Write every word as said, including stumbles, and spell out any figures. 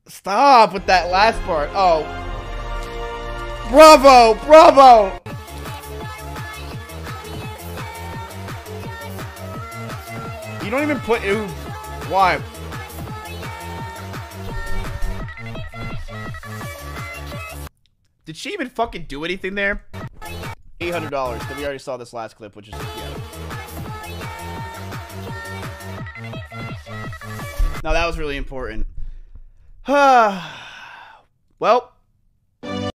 Stop with that last part. Oh. Bravo! Bravo! You don't even put... Ooh, why? Did she even fucking do anything there? eight hundred dollars. We already saw this last clip, which is... Yeah. Now, that was really important. Well...